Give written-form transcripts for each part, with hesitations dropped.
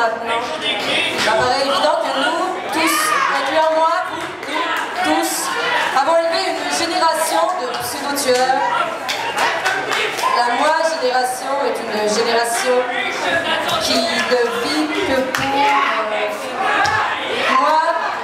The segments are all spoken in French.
maintenant. Il paraît évident que nous, tous, incluant moi, nous, tous, avons élevé une génération de pseudo-tueurs. La moi-génération est une génération qui ne vit que pour moi.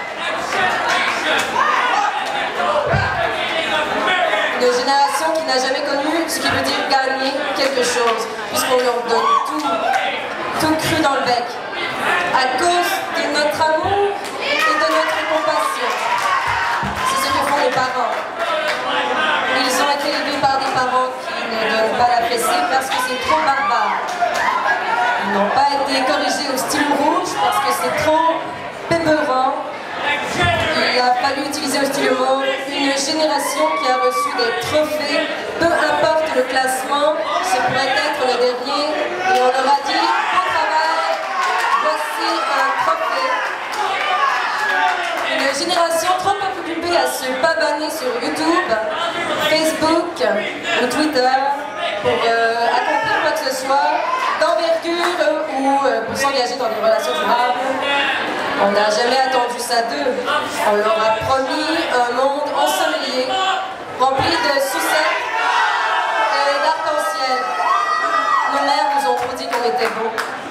Une génération qui n'a jamais connu ce qui veut dire gagner quelque chose, puisqu'on leur donne tout cru dans le bec, à cause de notre amour et de notre compassion. C'est ce que font les parents. Ils ont été élevés par des parents qui ne donnent pas la fessée parce que c'est trop barbare. Ils n'ont pas été corrigés au stylo rouge parce que c'est trop pépeurant. Il a fallu utiliser au stylo mauve. Une génération qui a reçu des trophées, peu importe le classement, ce pourrait être le dernier, et on leur a dit bon travail, voici un trophée. Une génération trop occupée à se pavaner sur YouTube, Facebook ou Twitter pour accomplir quoi que ce soit d'envergure ou pour s'engager dans des relations durables. On n'a jamais attendu ça d'eux. On leur a promis un monde ensoleillé, rempli de sucettes et d'arc-en-ciel. Nos mères nous ont trop dit qu'on était beaux.